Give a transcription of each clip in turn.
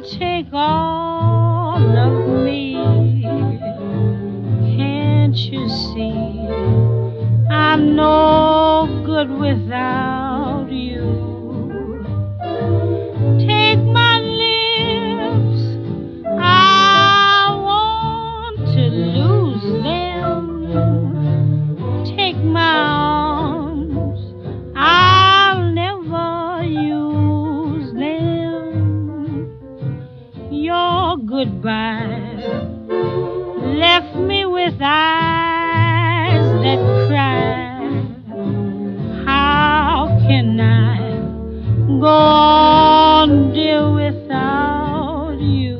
take all of me. Can't you see I'm no good without you? Take my lips, I want to lose them. Take my arms, I'll never use them. Your goodbye left me with eyes that cry. How can I go on, dear, without you?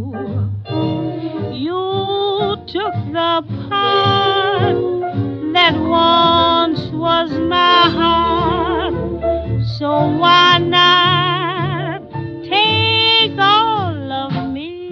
You took the part that once was my heart, so why not take all of me?